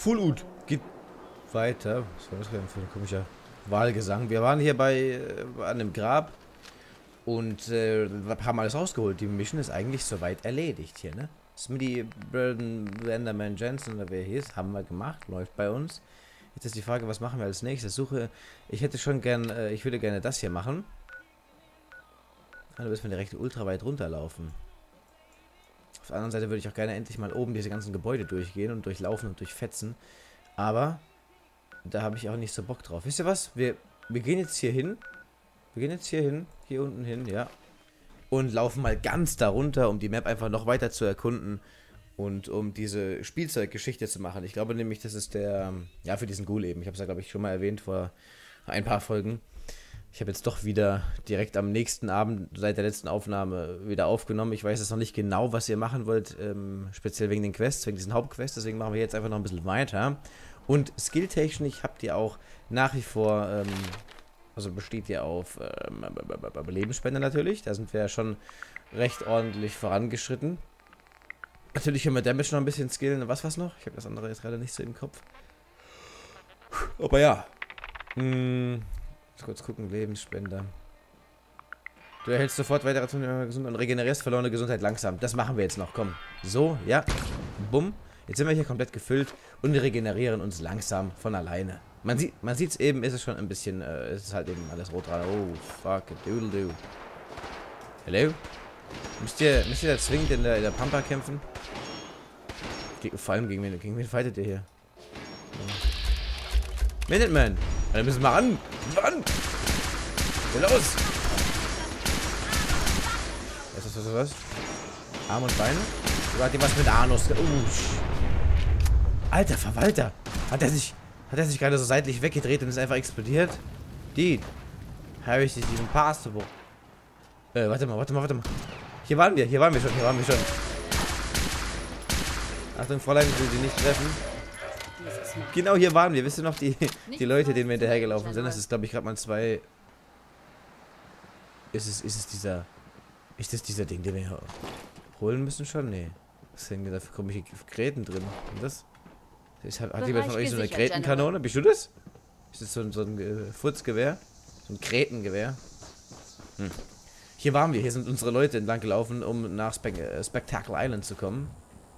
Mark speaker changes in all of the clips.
Speaker 1: Full Ut. Geht weiter. Was war das denn für ein komischer Wahlgesang? Wir waren hier an einem Grab und haben alles rausgeholt. Die Mission ist eigentlich soweit erledigt hier, ne? Smitty, Burden, Enderman Jensen oder wer hier ist, haben wir gemacht, läuft bei uns. Jetzt ist die Frage, was machen wir als nächstes? Ich hätte schon gern, ich würde gerne das hier machen. Da müssen wir direkt ultra weit runterlaufen. Auf der anderen Seite würde ich auch gerne endlich mal oben diese ganzen Gebäude durchgehen und durchlaufen und durchfetzen. Aber da habe ich auch nicht so Bock drauf. Wisst ihr was? Wir gehen jetzt hier hin. Wir gehen jetzt hier hin. Hier unten hin, ja. Und laufen mal ganz darunter, um die Map einfach noch weiter zu erkunden. Und um diese Spielzeuggeschichte zu machen. Ich glaube nämlich, das ist der... Ja, für diesen Ghoul eben. Ich habe es ja, glaube ich, schon mal erwähnt vor ein paar Folgen. Ich habe jetzt doch wieder direkt am nächsten Abend seit der letzten Aufnahme wieder aufgenommen. Ich weiß jetzt noch nicht genau, was ihr machen wollt, speziell wegen den Quests, wegen diesen Hauptquests. Deswegen machen wir jetzt einfach noch ein bisschen weiter. Und skilltechnisch habt ihr auch nach wie vor, also besteht ihr auf Lebensspende natürlich. Da sind wir ja schon recht ordentlich vorangeschritten. Natürlich können wir Damage noch ein bisschen skillen. Was noch? Ich habe das andere jetzt gerade nicht so im Kopf. Aber ja. Kurz gucken, Lebensspender. Du erhältst sofort weitere Gesundheit und regenerierst verlorene Gesundheit langsam. Das machen wir jetzt noch, komm. So, ja. Bumm. Jetzt sind wir hier komplett gefüllt und wir regenerieren uns langsam von alleine. Man sieht es eben, ist es schon ein bisschen, es ist halt eben alles rot dran. Oh, fuck, doodle-doo. Hello? Müsst ihr da zwingend in der Pampa kämpfen? Vor allem gegen wen fightet ihr hier? Minuteman! Wir müssen mal ran! Ran! Geh los! Was? Arme und Beine? Oder hat die was mit Anus? Alter Verwalter! Hat er sich gerade so seitlich weggedreht und ist einfach explodiert? Die. Habe ich diesen Passable. Warte mal. Hier waren wir schon. Achtung, Fräulein, ich will sie nicht treffen. Genau, hier waren wir. Wisst ihr noch, die Leute, denen wir hinterhergelaufen sind? Das ist, glaube ich, gerade mal 2... Ist das dieser Ding, den wir hier holen müssen schon? Nee. Was hängen da für komische Gräten drin? Und das? Hat jemand von euch so eine Grätenkanone? Bist du das? Ist das so ein Furzgewehr? So ein Grätengewehr? Hier waren wir. Hier sind unsere Leute entlang gelaufen, um nach Spectacle Island zu kommen.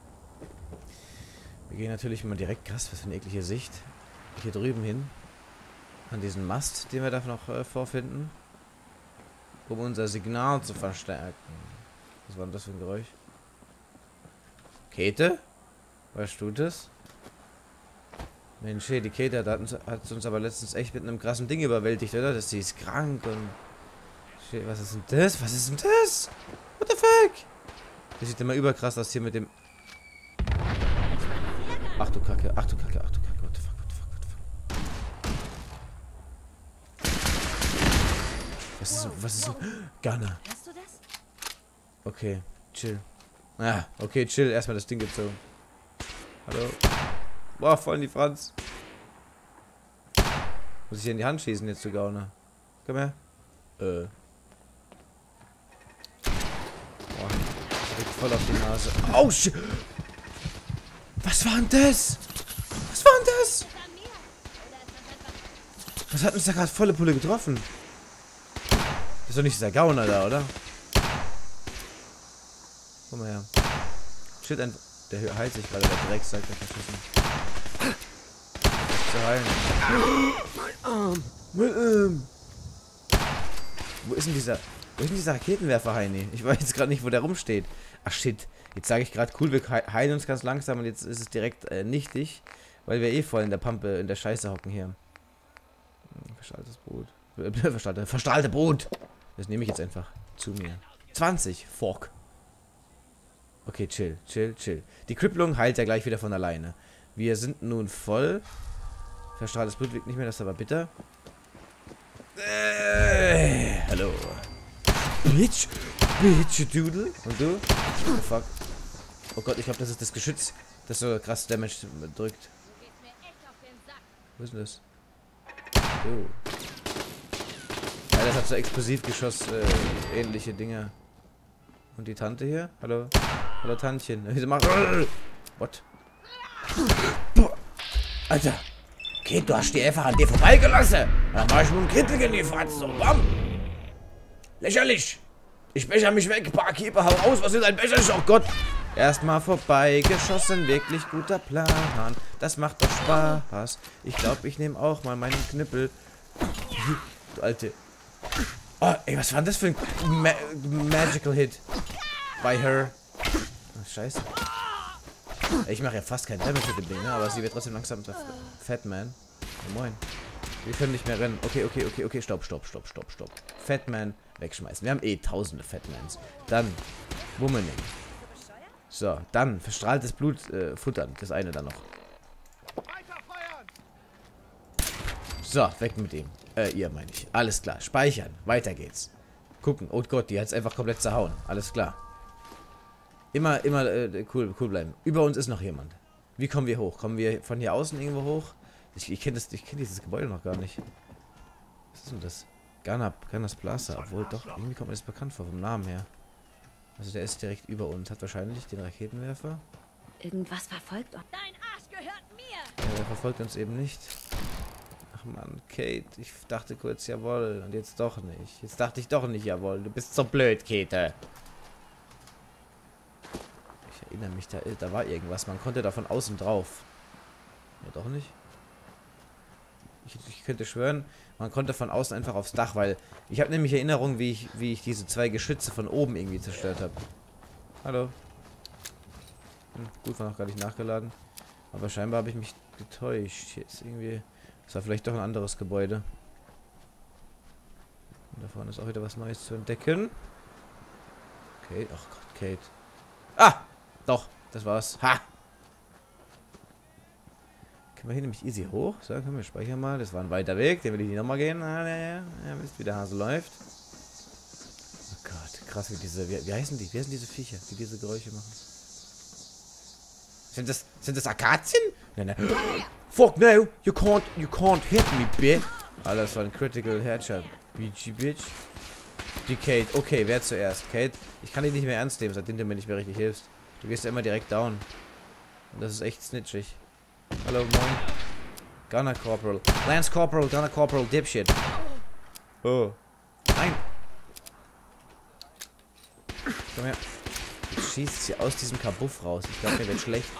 Speaker 1: Wir gehen natürlich immer direkt, krass, was für eine eklige Sicht, hier drüben hin, an diesen Mast, den wir da noch vorfinden, um unser Signal zu verstärken. Was war denn das für ein Geräusch? Käthe? Weißt du das? Mensch, hey, die Käthe hat uns aber letztens echt mit einem krassen Ding überwältigt, oder? Sie ist krank und... Was ist denn das? Was ist denn das? What the fuck? Das sieht immer überkrass aus hier mit dem... Ach du Kacke. What the fuck. Was ist Gunner? Okay, chill. Ah, okay, chill. Erstmal das Ding gezogen. Hallo. Boah, voll in die Franz. Muss ich hier in die Hand schießen jetzt, du Gauner? Komm her. Boah. Direkt voll auf die Nase. Oh, shit. Was war denn das? Was hat uns da gerade volle Pulle getroffen? Das ist doch nicht dieser Gauner da, oder? Komm mal her. Shit, der heilt sich gerade, der Drecksack, der verschissen. Zu heilen. Mein Arm. Wo ist denn dieser Raketenwerfer, Heini? Ich weiß jetzt gerade nicht, wo der rumsteht. Ach shit. Jetzt sage ich gerade, cool, wir heilen uns ganz langsam und jetzt ist es direkt nichtig, weil wir eh voll in der Pampe, in der Scheiße hocken hier. Verstrahltes Brot. Verstrahlte Brot! Das nehme ich jetzt einfach zu mir. 20. Fork. Okay, chill. Die Kripplung heilt ja gleich wieder von alleine. Wir sind nun voll. Verstrahltes Blut wirkt nicht mehr, das ist aber bitter. Hallo. Bitch Doodle. Und du? Oh fuck. Oh Gott, ich glaube, das ist das Geschütz, das so krass Damage drückt. Wo ist denn das? Oh. Ja, das hat so Explosivgeschoss, ähnliche Dinge. Und die Tante hier? Hallo? Hallo Tantchen. What? Alter. Kate, du hast die einfach an dir vorbeigelassen. Dann mach ich mit dem Kittel in die Fratze. So, bam. Lächerlich. Ich becher mich weg. Barkeeper, hau raus. Was ist ein Becher? Oh Gott. Erstmal vorbeigeschossen. Wirklich guter Plan. Das macht doch Spaß. Ich glaube, ich nehme auch mal meinen Knüppel. Du alte. Oh, ey, was war denn das für ein Magical Hit? By her. Oh, scheiße. Ich mache ja fast keinen Damage mit dem Ding, ne? Aber sie wird trotzdem langsam Fat Man. Oh, moin. Wir können nicht mehr rennen. Okay. Stopp. Fat Man wegschmeißen. Wir haben eh tausende Fatmans. Dann Wummening. So, dann verstrahltes Blut futtern. Das eine dann noch. So, weg mit ihm. Ihr meine ich. Alles klar. Speichern. Weiter geht's. Gucken. Oh Gott, die hat's einfach komplett zerhauen. Alles klar. Immer cool bleiben. Über uns ist noch jemand. Wie kommen wir hoch? Kommen wir von hier außen irgendwo hoch? Ich kenne dieses Gebäude noch gar nicht. Was ist denn das? Ganas Plaza. Obwohl doch, irgendwie kommt mir das bekannt vor, vom Namen her. Also der ist direkt über uns. Hat wahrscheinlich den Raketenwerfer.
Speaker 2: Irgendwas verfolgt uns.
Speaker 3: Dein Arsch gehört mir!
Speaker 1: Ja, der verfolgt uns eben nicht. Ach man, Kate. Ich dachte kurz, jawohl. Und jetzt doch nicht. Jetzt dachte ich doch nicht, jawohl. Du bist so blöd, Kate. Ich erinnere mich, da war irgendwas. Man konnte da von außen drauf. Ja, doch nicht. Ich könnte schwören, man konnte von außen einfach aufs Dach, weil ich habe nämlich Erinnerungen, wie ich diese zwei Geschütze von oben irgendwie zerstört habe. Hallo. Gut, war noch gar nicht nachgeladen. Aber scheinbar habe ich mich getäuscht. Hier ist irgendwie... Das war vielleicht doch ein anderes Gebäude. Und da vorne ist auch wieder was Neues zu entdecken. Okay, ach Gott, Kate. Ah! Doch, das war's. Ha! Können wir hier nämlich easy hoch? So, können wir speichern mal. Das war ein weiter Weg, den will ich nicht nochmal gehen. Ja, wisst, wie der Hase läuft. Oh Gott, krass, wie diese... Wie heißen die? Wie heißen diese Viecher, die diese Geräusche machen? Sind das Akazien? Nein. Fuck no, you can't hit me, bitch. Alter, das war ein Critical Headshot. Bitch. Die Kate. Okay, wer zuerst? Kate, ich kann dich nicht mehr ernst nehmen, seitdem du mir nicht mehr richtig hilfst. Du gehst ja immer direkt down. Und das ist echt snitchig. Hallo, moin. Gunner Corporal. Lance Corporal, Gunner Corporal, Dipshit. Oh. Nein. Komm her. Jetzt schießt sie aus diesem Kabuff raus. Ich glaube, mir wird schlecht.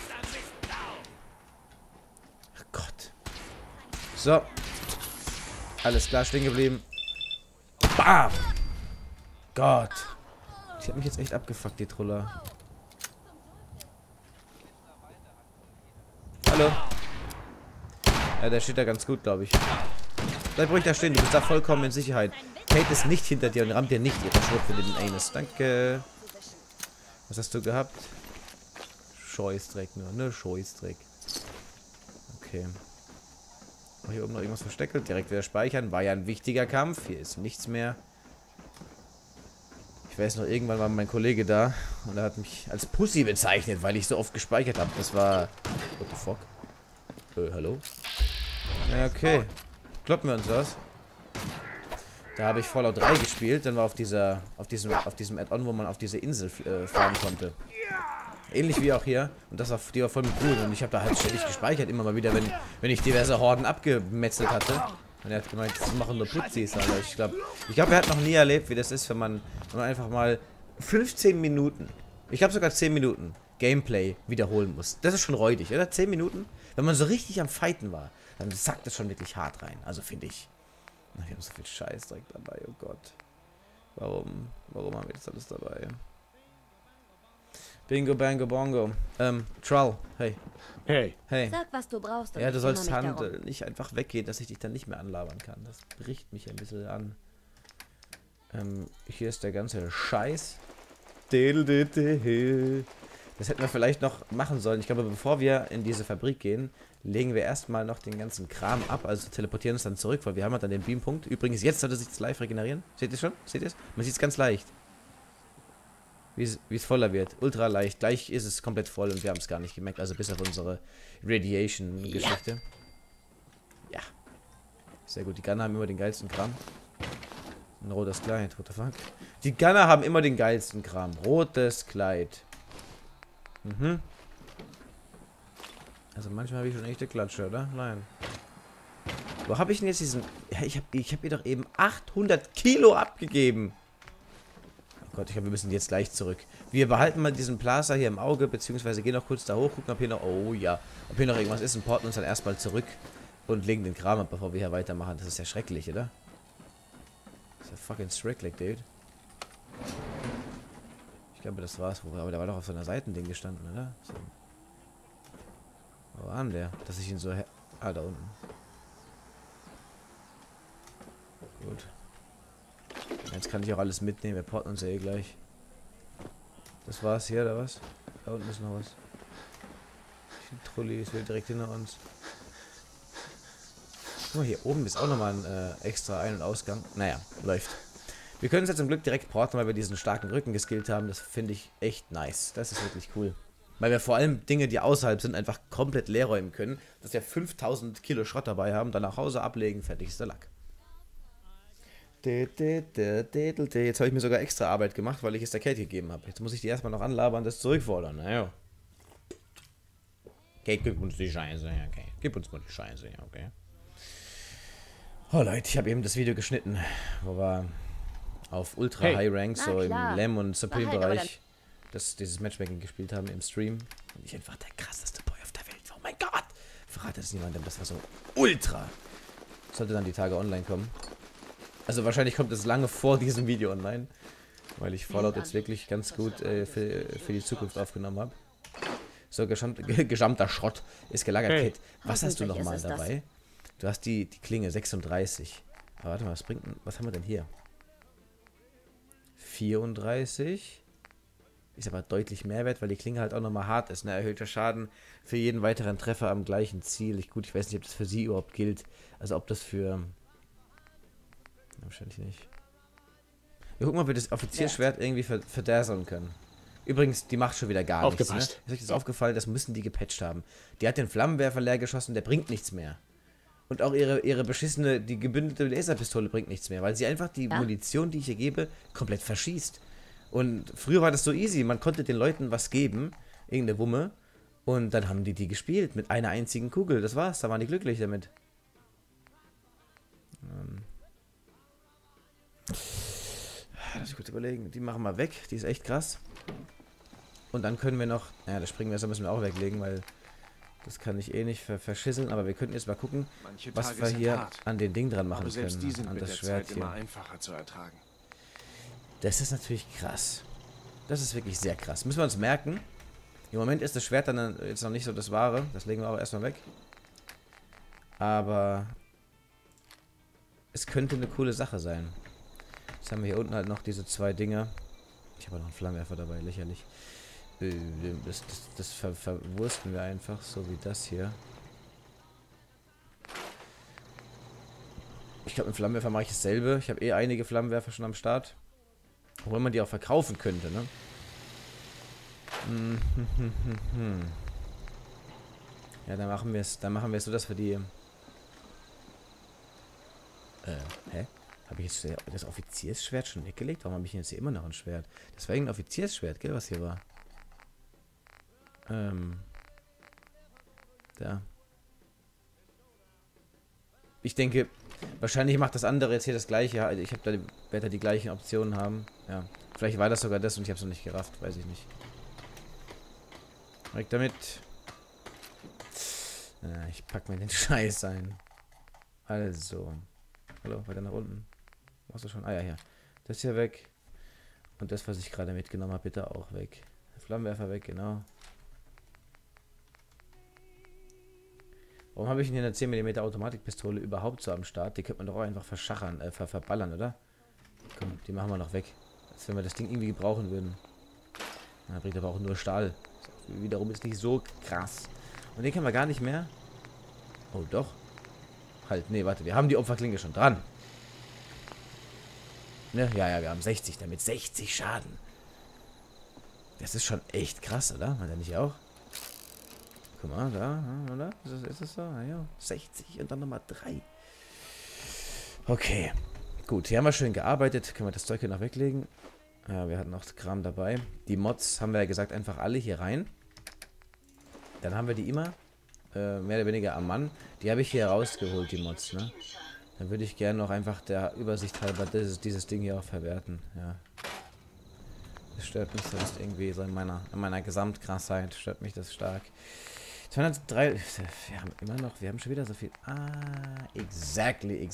Speaker 1: Ach Gott. So. Alles klar, stehen geblieben. Bam! Gott. Die hat mich jetzt echt abgefuckt, die Truller. Hallo. Ja, der steht da ganz gut, glaube ich. Bleib ruhig da stehen, du bist da vollkommen in Sicherheit. Kate ist nicht hinter dir und rammt dir nicht ihre Schrot für den Anus. Danke. Was hast du gehabt? Scheißdreck nur, ne? Scheißdreck. Okay. Oh, hier oben noch irgendwas versteckt. Direkt wieder speichern. War ja ein wichtiger Kampf. Hier ist nichts mehr. Ich weiß noch, irgendwann war mein Kollege da und er hat mich als Pussy bezeichnet, weil ich so oft gespeichert habe. Das war... What the fuck? Hallo? Ja, okay. Kloppen wir uns das. Da habe ich Fallout 3 gespielt, dann war auf diesem Add-on, wo man auf diese Insel fahren konnte. Ähnlich wie auch hier. Und die war voll mit Blut. Und ich habe da halt ständig gespeichert, immer mal wieder, wenn ich diverse Horden abgemetzelt hatte. Und er hat gemeint, das machen nur Putzis, Alter. Ich glaube, er hat noch nie erlebt, wie das ist, wenn man einfach mal 15 Minuten, ich glaube sogar 10 Minuten Gameplay wiederholen muss. Das ist schon räudig, oder? 10 Minuten? Wenn man so richtig am Fighten war, dann sackt das schon wirklich hart rein. Also finde ich. Wir haben so viel Scheiß direkt dabei, oh Gott. Warum haben wir das alles dabei? Bingo, Bango, Bongo. Troll, hey. Hey.
Speaker 2: Sag, was du brauchst.
Speaker 1: Ja, du sollst handeln, nicht einfach weggehen, dass ich dich dann nicht mehr anlabern kann. Das bricht mich ein bisschen an. Hier ist der ganze Scheiß. Das hätten wir vielleicht noch machen sollen. Ich glaube, bevor wir in diese Fabrik gehen, legen wir erstmal noch den ganzen Kram ab. Also teleportieren uns dann zurück, weil wir haben halt dann den Beampunkt. Übrigens, jetzt sollte sich das live regenerieren. Seht ihr schon? Seht ihr es? Man sieht es ganz leicht. Wie es voller wird. Ultra leicht. Gleich ist es komplett voll und wir haben es gar nicht gemerkt. Also bis auf unsere Radiation-Geschichte. Ja. Sehr gut. Die Gunner haben immer den geilsten Kram. Ein rotes Kleid. What the fuck? Die Gunner haben immer den geilsten Kram. Rotes Kleid. Mhm. Also manchmal habe ich schon echte Klatsche, oder? Nein. Wo habe ich denn jetzt diesen... Ja, ich hab ihr doch eben 800 Kilo abgegeben. Oh Gott, ich glaube, wir müssen jetzt gleich zurück. Wir behalten mal diesen Plaza hier im Auge, beziehungsweise gehen noch kurz da hoch, gucken, ob hier noch... Oh ja, ob hier noch irgendwas ist und porten uns dann erstmal zurück und legen den Kram ab, bevor wir hier weitermachen. Das ist ja schrecklich, oder? Das ist ja fucking schrecklich, dude. Ich glaube, das war's. Aber der war doch auf so einer Seitending gestanden, oder? So. Wo war denn der? Dass ich ihn so... Ah, da unten. Gut. Jetzt kann ich auch alles mitnehmen. Wir porten uns ja eh gleich. Das war's hier, oder was? Da unten ist noch was. Die Trulli ist wieder direkt hinter uns. Guck mal, hier oben ist auch nochmal ein extra Ein- und Ausgang. Naja, läuft. Wir können es jetzt zum Glück direkt porten, weil wir diesen starken Rücken geskillt haben. Das finde ich echt nice. Das ist wirklich cool. Weil wir vor allem Dinge, die außerhalb sind, einfach komplett leer räumen können. Dass wir 5000 Kilo Schrott dabei haben, dann nach Hause ablegen, fertig ist der Lack. Jetzt habe ich mir sogar extra Arbeit gemacht, weil ich es der Kate gegeben habe. Jetzt muss ich die erstmal noch anlabern, das zurückfordern. Naja. Kate, gib uns die Scheiße. Ja, okay. Gib uns mal die Scheiße. Ja, okay. Oh Leute, ich habe eben das Video geschnitten, wo wir auf Ultra High Rank, so im Lem- und Supreme-Bereich, dieses Matchmaking gespielt haben im Stream. Und ich einfach der krasseste Boy auf der Welt war. Oh mein Gott! Verrate es niemandem, das war so ultra. Sollte dann die Tage online kommen. Also wahrscheinlich kommt es lange vor diesem Video online, weil ich Fallout jetzt wirklich ganz gut für die Zukunft aufgenommen habe. So, gesamter Schrott ist gelagert.
Speaker 3: Hey.
Speaker 1: Kate, was hast du nochmal dabei? Du hast die Klinge 36. Aber warte mal, was haben wir denn hier? 34. Ist aber deutlich mehr wert, weil die Klinge halt auch nochmal hart ist. Ne? Erhöhter Schaden für jeden weiteren Treffer am gleichen Ziel. Gut, ich weiß nicht, ob das für sie überhaupt gilt. Also ob das für... Wahrscheinlich nicht. Wir gucken mal, ob wir das Offizierschwert irgendwie verdasseln können. Übrigens, die macht schon wieder gar nichts. Ne? Ist euch das aufgefallen? Das müssen die gepatcht haben. Die hat den Flammenwerfer leer geschossen, der bringt nichts mehr. Und auch ihre beschissene, die gebündelte Laserpistole bringt nichts mehr, weil sie einfach die Munition, die ich ihr gebe, komplett verschießt. Und früher war das so easy, man konnte den Leuten was geben, irgendeine Wumme, und dann haben die gespielt mit einer einzigen Kugel. Das war's, da waren die glücklich damit. Lass ich kurz überlegen. Die machen wir weg. Die ist echt krass. Und dann können wir noch... Ja, das Springmesser müssen wir auch weglegen, weil das kann ich eh nicht verschisseln. Aber wir könnten jetzt mal gucken, was wir hier an den Ding dran machen können.
Speaker 3: Die sind
Speaker 1: an
Speaker 3: mit
Speaker 1: das
Speaker 3: der
Speaker 1: Schwert
Speaker 3: Zeit
Speaker 1: hier.
Speaker 3: immer einfacher zu ertragen.
Speaker 1: Das ist natürlich krass. Das ist wirklich sehr krass. Müssen wir uns merken. Im Moment ist das Schwert dann jetzt noch nicht so das Wahre. Das legen wir aber erstmal weg. Aber es könnte eine coole Sache sein. Jetzt haben wir hier unten halt noch diese zwei Dinger. Ich habe noch einen Flammenwerfer dabei, lächerlich. Das verwursten wir einfach, so wie das hier. Ich glaube, mit Flammenwerfer mache ich dasselbe. Ich habe eh einige Flammenwerfer schon am Start. Obwohl man die auch verkaufen könnte, ne? Ja, dann machen wir es so, dass wir die... Hä? Habe ich jetzt das Offiziersschwert schon weggelegt? Warum habe ich jetzt hier immer noch ein Schwert? Das war irgendein Offiziersschwert, gell, was hier war? Da. Ich denke, wahrscheinlich macht das andere jetzt hier das gleiche. Ja, ich werde da die gleichen Optionen haben. Ja. Vielleicht war das sogar das und ich habe es noch nicht gerafft. Weiß ich nicht. Weg damit. Ich pack mir den Scheiß ein. Also. Hallo, weiter nach unten. Machst du schon? Ah ja, hier. Das hier weg. Und das, was ich gerade mitgenommen habe, bitte auch weg. Flammenwerfer weg, genau. Warum habe ich denn hier eine 10 mm Automatikpistole überhaupt so am Start? Die könnte man doch auch einfach verschachern, verballern, oder? Komm, die machen wir noch weg. Als wenn wir das Ding irgendwie gebrauchen würden. Da bringt aber auch nur Stahl. Wiederum ist nicht so krass. Und den können wir gar nicht mehr. Oh, doch. Halt, nee, warte, wir haben die Opferklinge schon dran. Ne? Ja, wir haben 60 damit. 60 Schaden. Das ist schon echt krass, oder? Hat er nicht auch? Guck mal, da, oder? Ist es so? Ja, 60 und dann nochmal 3. Okay. Gut, hier haben wir schön gearbeitet. Können wir das Zeug hier noch weglegen? Ja, wir hatten noch Kram dabei. Die Mods haben wir ja gesagt, einfach alle hier rein. Dann haben wir die immer mehr oder weniger am Mann. Die habe ich hier rausgeholt, die Mods, ne? Dann würde ich gerne noch einfach der Übersicht halber dieses Ding hier auch verwerten, ja. Das stört mich sonst irgendwie so in meiner Gesamtkrassheit, stört mich das stark. 203, wir haben immer noch, wir haben schon wieder so viel. Ah, exactly.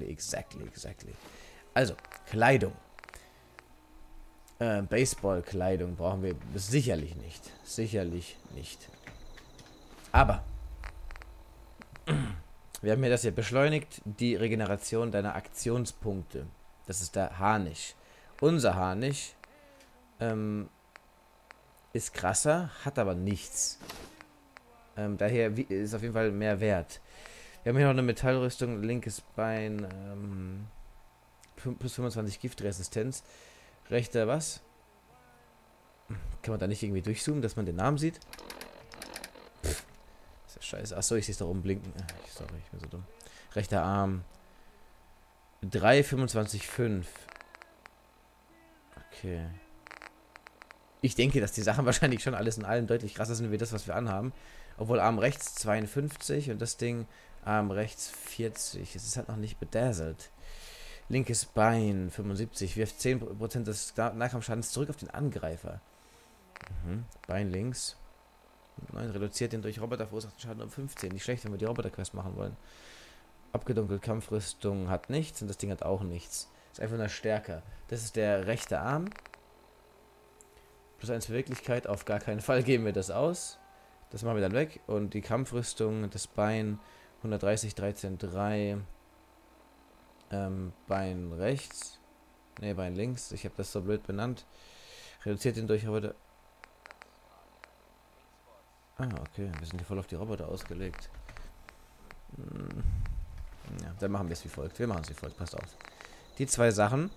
Speaker 1: Also, Kleidung. Baseball-Kleidung brauchen wir sicherlich nicht. Sicherlich nicht. Aber wir haben hier das hier beschleunigt, die Regeneration deiner Aktionspunkte. Das ist der Harnisch. Unser Harnisch ist krasser, hat aber nichts. Daher ist auf jeden Fall mehr wert. Wir haben hier noch eine Metallrüstung, linkes Bein, plus 25 Giftresistenz. Rechter was? Kann man da nicht irgendwie durchzoomen, dass man den Namen sieht? Pff, ist ja scheiße. Achso, ich sehe es da oben blinken. Sorry, ich bin so dumm. Rechter Arm. 3, 25, 5. Okay. Ich denke, dass die Sachen wahrscheinlich schon alles in allem deutlich krasser sind, wie das, was wir anhaben. Obwohl Arm rechts 52 und das Ding Arm rechts 40. Es ist halt noch nicht bedazzelt. Linkes Bein 75. Wirft 10% des Nahkampfschadens zurück auf den Angreifer. Bein links. 9 reduziert den durch Roboter verursachten Schaden um 15. Nicht schlecht, wenn wir die Roboter-Quest machen wollen. Abgedunkelt Kampfrüstung hat nichts und das Ding hat auch nichts. Ist einfach nur stärker. Das ist der rechte Arm. Plus 1 Beweglichkeit. Auf gar keinen Fall geben wir das aus. Das machen wir dann weg. Und die Kampfrüstung, das Bein 130, 13, 3. Bein rechts. Ne, Bein links. Ich habe das so blöd benannt. Reduziert den durch Roboter. Ah, okay. Wir sind hier voll auf die Roboter ausgelegt. Ja, dann machen wir es wie folgt. Wir machen es wie folgt. Passt auf. Die zwei Sachen.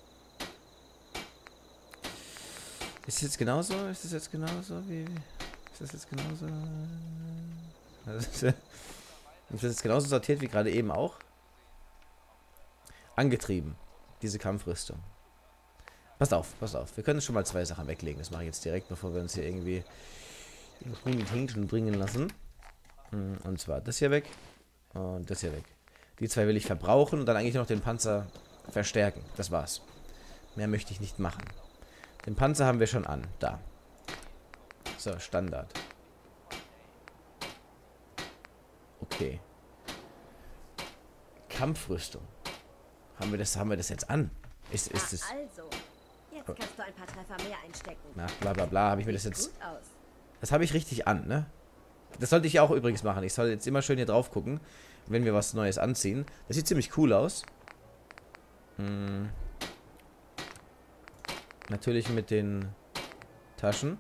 Speaker 1: Ist das jetzt genauso? Ist das jetzt genauso wie... Ist das jetzt genauso? Ist das jetzt genauso sortiert wie gerade eben auch? Angetrieben. Diese Kampfrüstung. Passt auf, passt auf. Wir können schon mal zwei Sachen weglegen. Das mache ich jetzt direkt, bevor wir uns hier irgendwie in die Hähnchen bringen lassen. Und zwar das hier weg und das hier weg. Die zwei will ich verbrauchen und dann eigentlich noch den Panzer verstärken. Das war's. Mehr möchte ich nicht machen. Den Panzer haben wir schon an. Da. So, Standard. Okay. Kampfrüstung. Haben wir das jetzt an? Ist es...
Speaker 2: Also, jetzt kannst du ein paar Treffer mehr einstecken.
Speaker 1: Na, bla bla bla. Habe ich mir das
Speaker 2: Sieht
Speaker 1: jetzt...
Speaker 2: gut aus.
Speaker 1: Das habe ich richtig an, ne? Das sollte ich ja auch übrigens machen. Ich soll jetzt immer schön hier drauf gucken, wenn wir was Neues anziehen. Das sieht ziemlich cool aus. Natürlich mit den Taschen.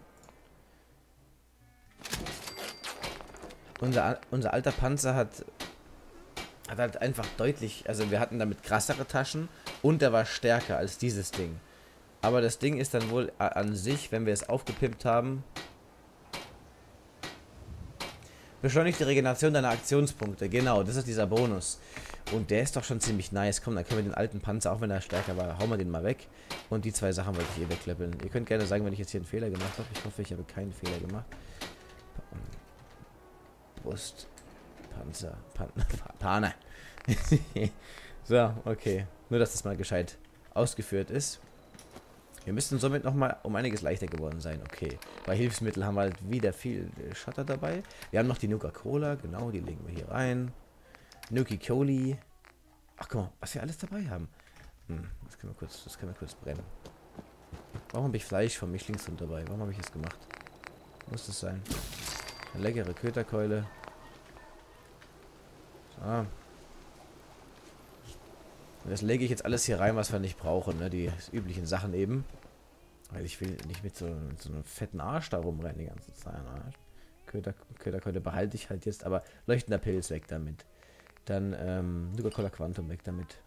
Speaker 1: Unser alter Panzer hat halt einfach deutlich... Also wir hatten damit krassere Taschen und er war stärker als dieses Ding. Aber das Ding ist dann wohl an sich, wenn wir es aufgepimpt haben... Beschleunigt die Regeneration deiner Aktionspunkte. Genau, das ist dieser Bonus. Und der ist doch schon ziemlich nice. Komm, dann können wir den alten Panzer, auch wenn er stärker war, hauen wir den mal weg. Und die zwei Sachen wollte ich eh wegklippeln. Ihr könnt gerne sagen, wenn ich jetzt hier einen Fehler gemacht habe. Ich hoffe, ich habe keinen Fehler gemacht. Brust. Panzer. Pane. So, okay. Nur, dass das mal gescheit ausgeführt ist. Wir müssten somit nochmal um einiges leichter geworden sein. Okay. Bei Hilfsmitteln haben wir halt wieder viel Shutter dabei. Wir haben noch die Nuka-Cola. Genau, die legen wir hier rein. Nuki-Coli. Ach, guck mal, was wir alles dabei haben. Das können wir kurz brennen. Warum habe ich Fleisch vom Mischlingshund dabei? Warum habe ich das gemacht? Muss das sein? Eine leckere Köterkeule. So. Und das lege ich jetzt alles hier rein, was wir nicht brauchen, ne? Die üblichen Sachen eben. Weil ich will nicht mit so einem fetten Arsch da rumrennen die ganze Zeit. Köderkeule behalte ich halt jetzt, aber leuchtender Pilz weg damit. Dann Nuka-Cola Quantum weg damit.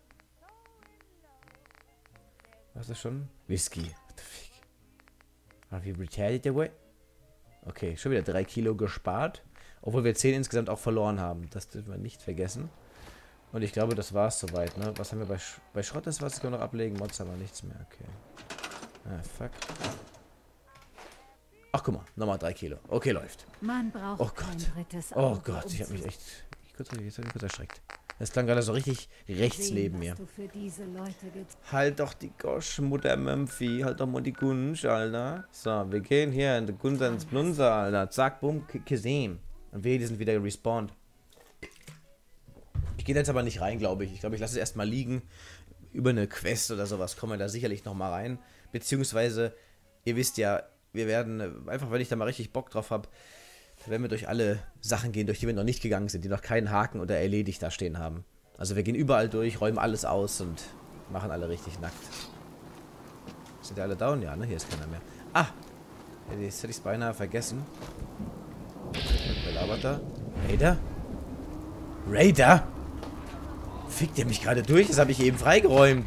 Speaker 1: Was ist das schon? Whisky. What the fuck? Have you retaliated away? Okay, schon wieder 3 Kilo gespart. Obwohl wir 10 insgesamt auch verloren haben. Das dürfen wir nicht vergessen. Und ich glaube, das war es soweit, ne? Was haben wir bei Schrott? Das was können wir noch ablegen. Mods haben wir nichts mehr. Okay. Ah, fuck. Ach, guck mal, nochmal 3 Kilo. Okay, läuft.
Speaker 3: Man braucht
Speaker 1: Oh
Speaker 3: kein
Speaker 1: Gott.
Speaker 3: drittes
Speaker 1: Oh
Speaker 3: Auge,
Speaker 1: Gott, ich
Speaker 3: um
Speaker 1: habe mich
Speaker 3: zu
Speaker 1: echt... Jetzt hab ich kurz erschreckt. Das klang gerade so richtig rechts
Speaker 3: sehen,
Speaker 1: neben
Speaker 3: was
Speaker 1: mir.
Speaker 3: du für diese Leute
Speaker 1: Halt doch die Gosch, Mutter Memphi. Halt doch mal die Gunsch, Alter. So, wir gehen hier in die Gunsa ins Blunsa, Alter. Zack, bumm, gesehen. Und wir, die sind wieder respawned. Ich gehe jetzt aber nicht rein, glaube ich. Ich glaube, ich lasse es erstmal liegen. Über eine Quest oder sowas kommen wir da sicherlich nochmal rein. Beziehungsweise, ihr wisst ja, wir werden, einfach wenn ich da mal richtig Bock drauf habe, werden wir durch alle Sachen gehen, durch die wir noch nicht gegangen sind, die noch keinen Haken oder erledigt da stehen haben. Also wir gehen überall durch, räumen alles aus und machen alle richtig nackt. Sind ja alle down? Ja, ne? Hier ist keiner mehr. Ah! Jetzt hätte ich es beinahe vergessen. Wer labert da? Raider? Raider? Fickt ihr mich gerade durch? Das habe ich eben freigeräumt.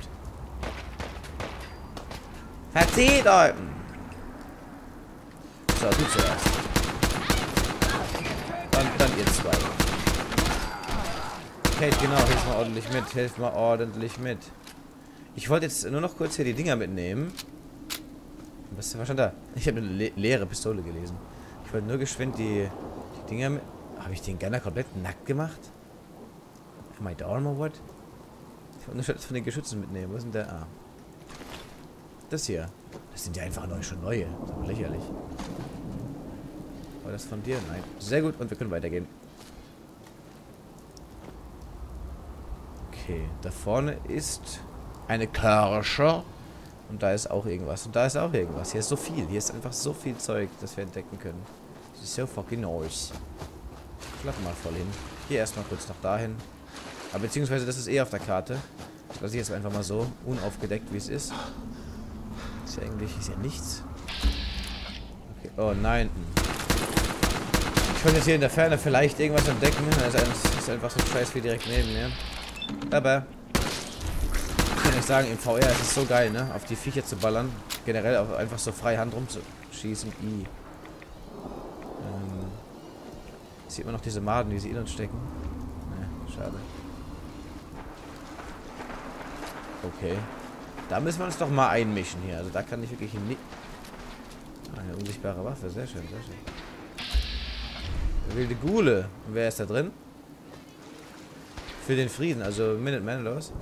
Speaker 1: Verzieht euch! So, du zuerst. Dann ihr zwei. Kate, genau, hilf mal ordentlich mit. Hilf mal ordentlich mit. Ich wollte jetzt nur noch kurz hier die Dinger mitnehmen. Was stand da? Ich habe eine leere Pistole gelesen. Ich wollte nur geschwind die Dinger mit... Habe ich den Gunner komplett nackt gemacht? Am I down or what? Ich wollte nur von den Geschützen mitnehmen. Wo ist denn der? Ah. Das hier. Das sind ja einfach schon neue. Das ist aber lächerlich. War das von dir? Nein. Sehr gut, und wir können weitergehen. Okay, da vorne ist eine Kirche. Und da ist auch irgendwas. Und da ist auch irgendwas. Hier ist so viel. Hier ist einfach so viel Zeug, das wir entdecken können. Das ist so fucking nice. Klappen mal voll hin. Hier erstmal kurz noch dahin. Aber beziehungsweise das ist eh auf der Karte. Lass ich jetzt einfach mal so unaufgedeckt, wie es ist. Ist ja eigentlich ist ja nichts. Okay. Oh nein. Ich könnte jetzt hier in der Ferne vielleicht irgendwas entdecken. Das ist einfach so ein Scheiß wie direkt neben mir. Aber ich kann euch sagen, im VR ist es so geil, ne? Auf die Viecher zu ballern. Generell auch einfach so frei Hand rumzuschießen. Sieht man noch diese Maden, die sie in uns stecken. Ne, schade. Okay. Da müssen wir uns doch mal einmischen hier. Also da kann ich wirklich nicht... Eine unsichtbare Waffe. Sehr schön, sehr schön. Wilde Gule. Und wer ist da drin? Für den Frieden. Also Minuteman, los.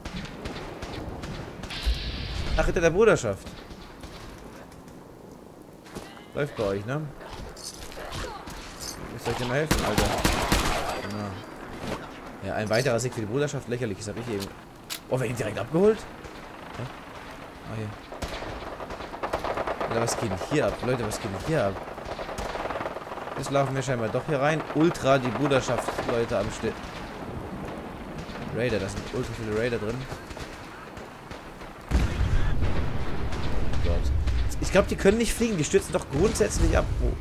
Speaker 1: Ach, Ritter der Bruderschaft. Läuft bei euch, ne? Ich soll dir mal helfen, Alter. Ja, ein weiterer Sieg für die Bruderschaft. Lächerlich, das habe ich eben... Oh, wer ihn direkt abgeholt? Hä? Ah, hier. Alter, was geht denn hier ab? Leute, was geht denn hier ab? Jetzt laufen wir scheinbar doch hier rein. Ultra die Bruderschaft, Leute, am Stück. Raider, da sind ultra viele Raider drin. Oh Gott. Ich glaube, die können nicht fliegen. Die stürzen doch grundsätzlich ab. Oh.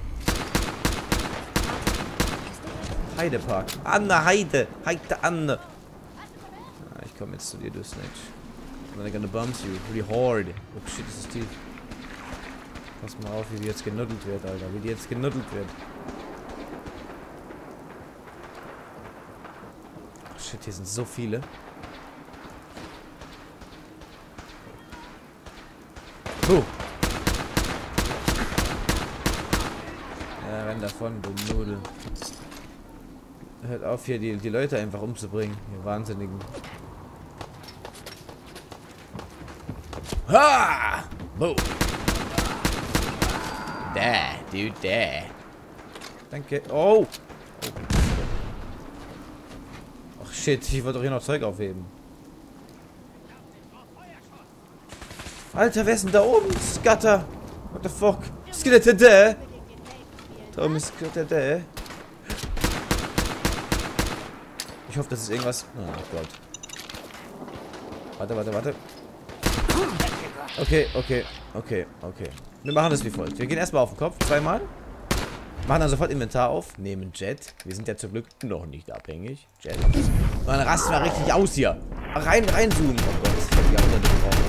Speaker 1: Heidepark. Anne, Heide. Heide, Anne. Ah, ich komme jetzt zu dir, du Snitch. And I'm gonna bump you. Really hard. Oh shit, das ist tief. Pass mal auf, wie die jetzt genuddelt wird, Alter. Wie die jetzt genuddelt wird. Oh shit, hier sind so viele. Ja, renn davon, du Nudel. Hört auf, hier die Leute einfach umzubringen. Die Wahnsinnigen. Ha! Boom! Da, dude, da. Danke. Oh! Ach shit, ich wollte doch hier noch Zeug aufheben. Alter, wer ist denn da oben? Scatter! What the fuck? Skelette da! Da oben ist Skelette da. Ich hoffe, das ist irgendwas. Oh Gott. Warte. Okay. Wir machen das wie folgt. Wir gehen erstmal auf den Kopf, zweimal. Machen dann sofort Inventar auf. Nehmen Jet. Wir sind ja zum Glück noch nicht abhängig. Jet. Und dann rasten wir richtig aus hier. Reinzoomen. Oh Gott, ich hab die andere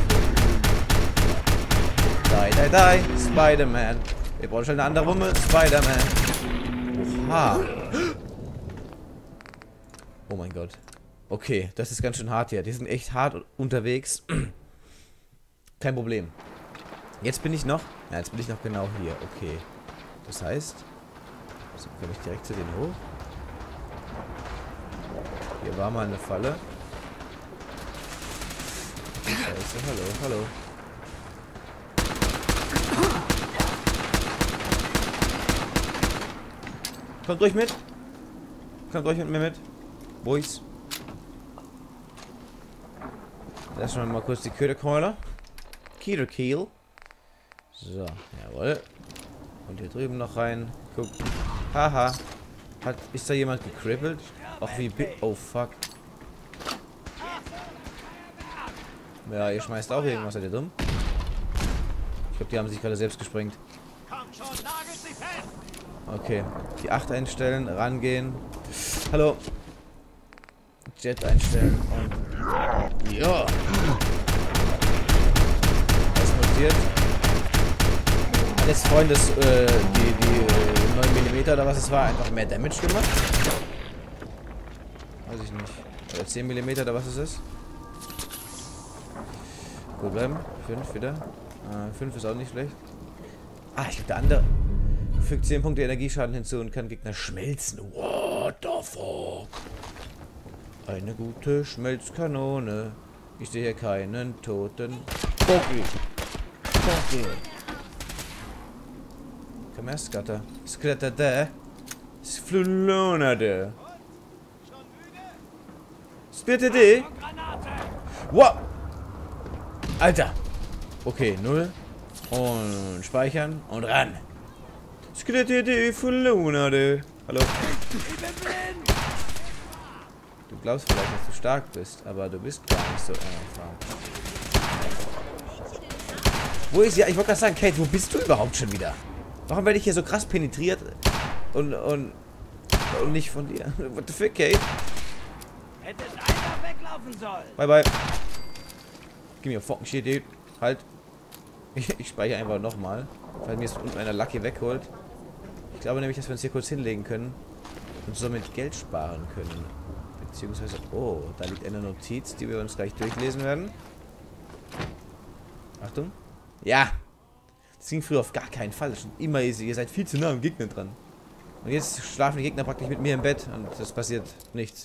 Speaker 1: gebraucht. Die. Spider-Man. Wir brauchen schon eine andere Wumme. Spider-Man. Oha. Oh mein Gott. Okay, das ist ganz schön hart hier. Die sind echt hart unterwegs. Kein Problem. Jetzt bin ich noch... Ja, jetzt bin ich noch genau hier. Okay. Das heißt, so komme ich direkt zu denen hoch. Hier war mal eine Falle. Scheiße, hallo, hallo. Kommt ruhig mit. Kommt ruhig mit mir mit. Boys. Lassen wir mal kurz die Köderkeuler. Kiel. So, jawohl. Und hier drüben noch rein. Guck. Haha. Ist da jemand gekribbelt? Ach wie oh fuck. Ja, ihr schmeißt auch irgendwas, seid ihr dumm? Ich glaube, die haben sich gerade selbst gesprengt. Okay. Die 8 einstellen, rangehen. Hallo. Jet einstellen und... Ja. Was notiert? Hat jetzt Freundes die 9 mm oder was es war, einfach mehr Damage gemacht? Weiß ich nicht. Oder 10 mm oder was es ist? Gut bleiben. 5 wieder. 5 ist auch nicht schlecht. Ah, ich glaube der andere fügt 10 Punkte Energieschaden hinzu und kann Gegner schmelzen. What the fuck? Eine gute Schmelzkanone. Ich sehe hier keinen toten Boggy. Komm her, Scatter. Scatter da. Sflunonade. Splitter D. Wow. Alter. Okay, 0. Und speichern und ran. Splitter D. Flunonade. Hallo. Du glaubst vielleicht, dass du stark bist, aber du bist gar nicht so erfahren. Wo ist ja? Ich wollte gerade sagen, Kate, wo bist du überhaupt schon wieder? Warum werde ich hier so krass penetriert und nicht von dir? What the fuck, Kate?
Speaker 3: Hättest einfach weglaufen sollen.
Speaker 1: Bye bye. Gib mir fucking shit, dude. Halt. Ich speichere einfach nochmal, weil mir jetzt unten einer Lucky wegholt. Ich glaube nämlich, dass wir uns hier kurz hinlegen können und somit Geld sparen können. Beziehungsweise, oh, da liegt eine Notiz, die wir uns gleich durchlesen werden. Achtung. Ja. Das ging früher auf gar keinen Fall. Schon immer easy. Ihr seid viel zu nah am Gegner dran. Und jetzt schlafen die Gegner praktisch mit mir im Bett und das passiert nichts.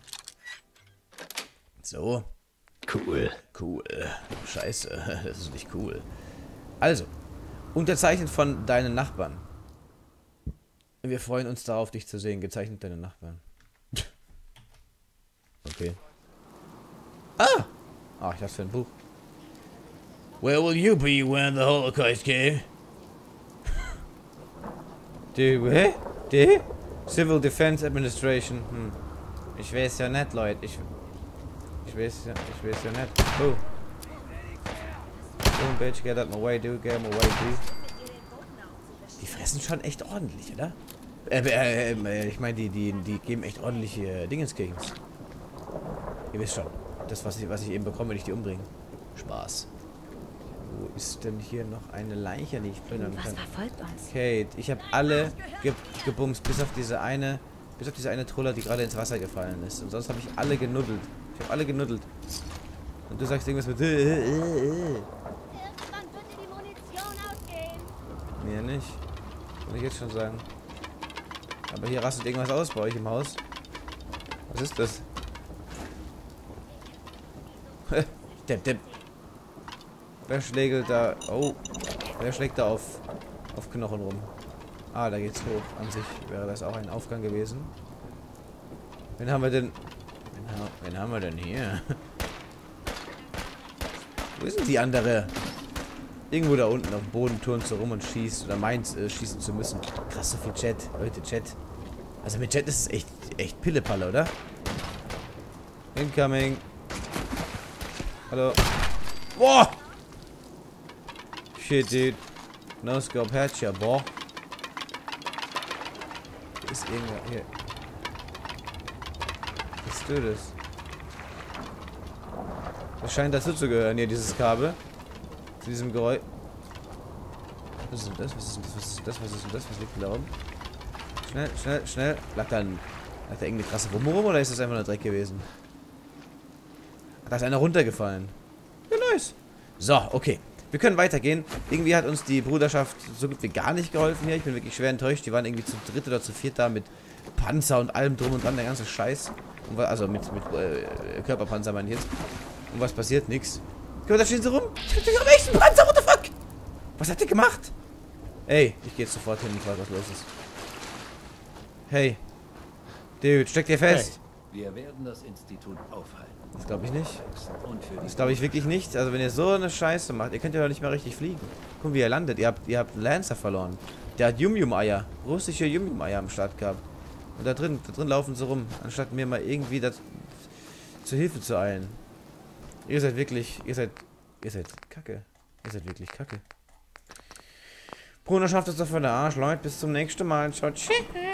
Speaker 1: So. Cool. Scheiße. Das ist nicht cool. Also. Unterzeichnet von deinen Nachbarn. Wir freuen uns darauf, dich zu sehen. Gezeichnet deine Nachbarn. Okay. Ah! Ach, ich dachte für ein Buch. Where will you be when the Holocaust came? Die Civil Defense Administration. Ich weiß ja nicht, Leute. Ich weiß ja nicht. Oh. Boom, bitch, get out my way, dude. Get out my way, dude. Die fressen schon echt ordentlich, oder? Ich meine, die geben echt ordentliche Dingenskeks. Ihr wisst schon. Das, was ich eben bekomme, wenn ich die umbringe. Spaß. Wo ist denn hier noch eine Leiche, die ich plündern kann?
Speaker 2: Was verfolgt uns?
Speaker 1: Kate, ich habe alle gebumst, bis auf diese eine Troller, die gerade ins Wasser gefallen ist. Und sonst habe ich alle genuddelt. Ich habe alle genuddelt. Und du sagst irgendwas mit
Speaker 2: Irgendwann wird dir die Munition ausgehen.
Speaker 1: Mir nicht. Kann ich jetzt schon sagen. Aber hier rastet irgendwas aus bei euch im Haus. Was ist das? Depp. Wer schlägt da... Oh. Wer schlägt da auf Knochen rum? Ah, da geht's hoch. An sich wäre das auch ein Aufgang gewesen. Wen haben wir denn... Wen haben wir denn hier? Wo ist denn die andere? Irgendwo da unten auf dem Boden turnt so rum und schießt. Oder meint, schießen zu müssen. Krass, so viel Chat. Leute, Chat. Also mit Chat ist es echt Pillepalle, oder? Incoming. Hallo. Boah! Shit, dude. No scope headshot, boah. Ist irgendwer hier. Was tut das? Das scheint dazu zu gehören, hier, dieses Kabel. Zu diesem Geräusch. Was ist denn das? Was ist denn das? Was ist denn das? Was ist denn das? Was liegt denn da oben? Schnell. Lag da irgendeine krasse Wumme rum oder ist das einfach nur Dreck gewesen? Da ist einer runtergefallen. Ja, nice. So, okay. Wir können weitergehen. Irgendwie hat uns die Bruderschaft so gut wie gar nicht geholfen hier. Ich bin wirklich schwer enttäuscht. Die waren irgendwie zu dritt oder zu viert da mit Panzer und allem drum und dran, der ganze Scheiß. Und, also mit Körperpanzer meine ich jetzt. Und was passiert? Nix. Guck mal, da stehen sie rum. Ich hab echt einen Panzer, what the fuck? Was hat der gemacht? Ey, ich gehe jetzt sofort hin und frage, was los ist. Hey. Dude, steck dir fest.
Speaker 4: Hey, wir werden das Institut aufhalten.
Speaker 1: Das glaube ich nicht.
Speaker 4: Und für
Speaker 1: Das glaube ich wirklich nicht. Also wenn ihr so eine Scheiße macht, ihr könnt ja doch nicht mal richtig fliegen. Guck, wie ihr landet. Ihr habt Lancer verloren. Der hat Yum-Yum-Eier. Russische Yum-Yum-Eier am Start gehabt. Und da drin laufen sie rum, anstatt mir mal irgendwie zur Hilfe zu eilen. Ihr seid wirklich, ihr seid kacke. Ihr seid wirklich kacke. Bruno schafft es doch für den Arsch, Leute. Bis zum nächsten Mal. Ciao, tschüss.